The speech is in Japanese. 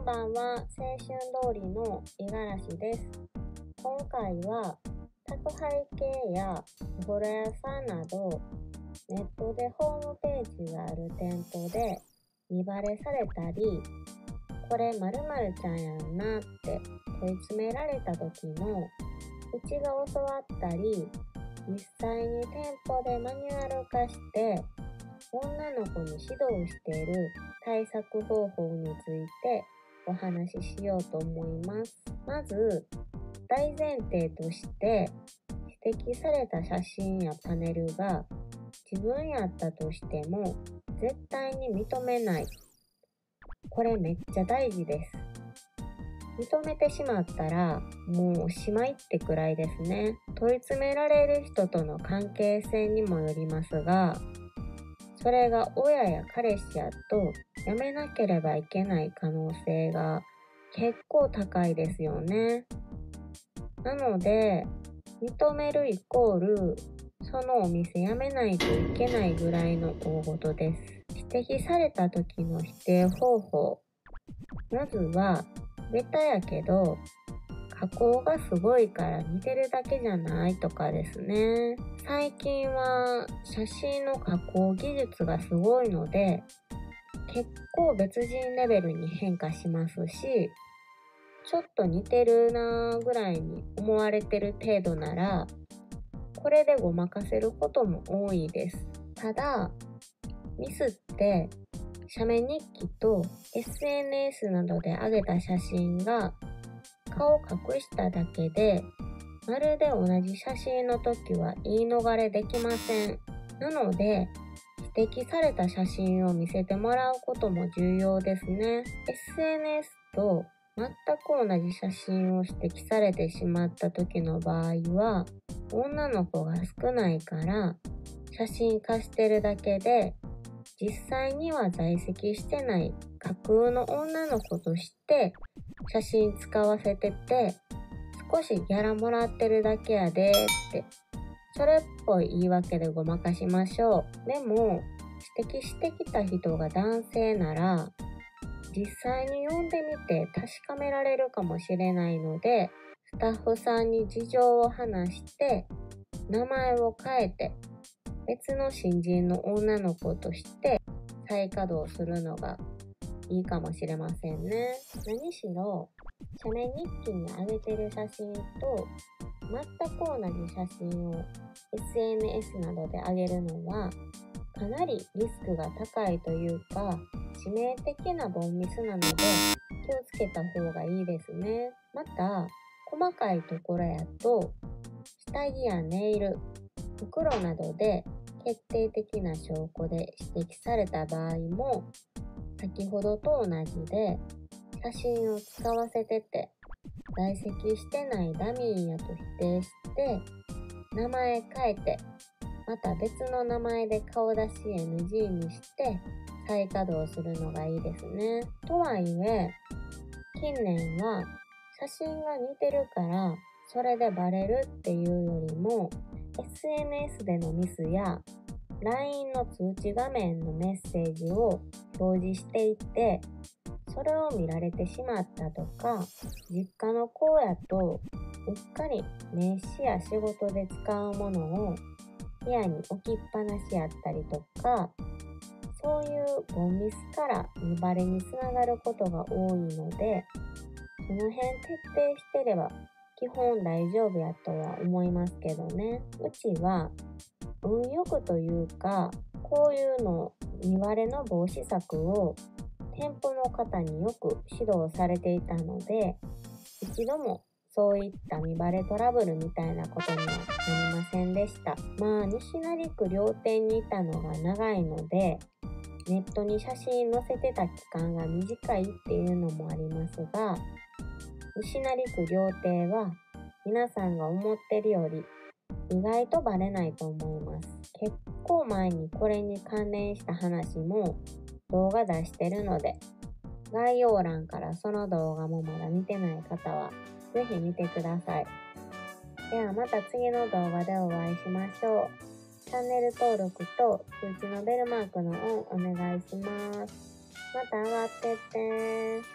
んばんは、青春通りの五十嵐です。今回は宅配系やお風呂屋さんなどネットでホームページがある店舗で見バレされたり、これ〇〇ちゃんやんなって問い詰められた時のうちが教わったり、実際に店舗でマニュアル化して女の子に指導している対策方法についてお話ししようと思います。まず大前提として指摘された写真やパネルが自分やったとしても絶対に認めない。これめっちゃ大事です。認めてしまったらもうおしまいってくらいですね。問い詰められる人との関係性にもよりますが、それが親や彼氏やとやめなければいけない可能性が結構高いですよね。なので、認めるイコールそのお店辞めないといけないぐらいの大事です。指摘された時の否定方法。まずは、ベタやけど、加工がすごいから似てるだけじゃないとかですね。最近は写真の加工技術がすごいので、結構別人レベルに変化しますし、ちょっと似てるなぐらいに思われてる程度なら、これでごまかせることも多いです。ただ、ミスって写メ日記と SNS などで上げた写真が顔を隠しただけで、まるで同じ写真の時は言い逃れできません。なので、指摘された写真を見せてもらうことも重要ですね。SNS と全く同じ写真を指摘されてしまった時の場合は、女の子が少ないから写真化してるだけで、実際には在籍してない架空の女の子として写真使わせてて、少しギャラもらってるだけやでって、それっぽい言い訳でごまかしましょう。でも、指摘してきた人が男性なら、実際に読んでみて確かめられるかもしれないので、スタッフさんに事情を話して、名前を変えて、別の新人の女の子として再稼働するのがいいかもしれませんね。何しろ、写メ日記に上げてる写真と全く同じ写真を SNS などで上げるのはかなりリスクが高いというか、致命的なボンミスなので気をつけた方がいいですね。また、細かいところやと下着やネイル、袋などで決定的な証拠で指摘された場合も、先ほどと同じで写真を使わせてて在籍してないダミーやと否定して名前変えて、また別の名前で顔出し NG にして再稼働するのがいいですね。とはいえ、近年は写真が似てるからそれでバレるっていうよりも、 SNS でのミスや LINE の通知画面のメッセージを表示していて、それを見られてしまったとか、実家の子やとうっかり名刺や仕事で使うものを部屋に置きっぱなしやったりとか、そういうボンミスから見バレにつながることが多いので、その辺徹底してれば基本大丈夫やとは思いますけどね。うちは運よくというか、こういうの見バレの防止策を店舗の方によく指導されていたので、一度もそういった見バレトラブルみたいなことにはなりませんでした。西成区両店にいたのが長いので、ネットに写真載せてた期間が短いっていうのもありますが、西成区料亭は皆さんが思ってるより意外とバレないと思います。結構前にこれに関連した話も動画出してるので、概要欄からその動画もまだ見てない方はぜひ見てください。ではまた次の動画でお会いしましょう。チャンネル登録と通知のベルマークのオンお願いします。また上がってってー。